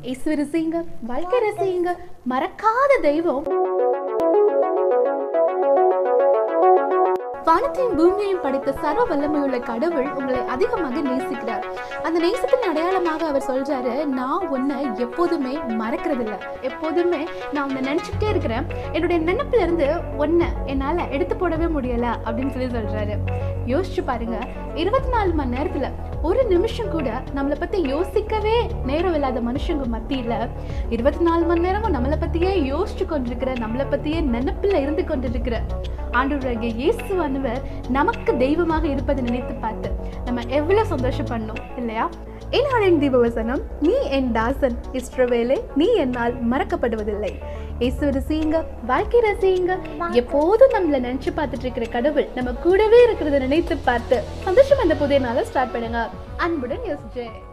இயேசுவை ரசிங்க, வாழ்க்கை ரசிங்க. மறக்காத தெய்வம் வானத்தையும் பூமியையும் படைத்த சர்வ வல்லமையுள்ள கடவுள் உங்களை அதிகமாக நேசிக்கிறார். அந்த நேசத்தின் அடையாளமாக அவர் சொல்றாரு, நான் உன்னை எப்போதுமே மறக்கிறதில்ல, எப்போதுமே நான் உன்னை நினைச்சுக்கிட்டே இருக்கிறேன், என்னுடைய நினைப்புல இருந்து உன்னை என்னால எடுத்து போடவே முடியல அப்படின்னு சொல்றாரு. யோசிச்சு பாருங்க, 24 மணி நேரத்துல ஒரு நிமிஷம் கூட நம்மளை பத்தி யோசிக்கவே நேரம் இல்லாத மனுஷங்க மத்தியில 24 மணி நேரமும் நம்மளை பத்தியே யோசிச்சு கொண்டிருக்கிற, நம்மளை பத்தியே நினைப்புல இருந்து கொண்டிருக்கிற ஆண்டவராகிய இயேசுவானவர் நமக்கு தெய்வமாக இருப்பதை நினைத்து பார்த்து நம்ம எவ்வளவு சந்தோஷப்படணும் இல்லையா? என் தீபவசனம், நீ என் தாசன் இஸ்ரவேலே, நீ என்னால் மறக்கப்படுவதில்லை. இயேசுவை ரசிங்க, வாழ்க்கை ரசிங்க. எப்போதும் நம்மள நினைச்சு பார்த்துட்டு இருக்கிற கடவுள் நம்ம கூடவே இருக்கிறத நினைத்து பார்த்து சந்தோஷம் அந்த புதிய நாளை ஸ்டார்ட் பண்ணுங்க. அன்புடன் யோசிச்சேன்.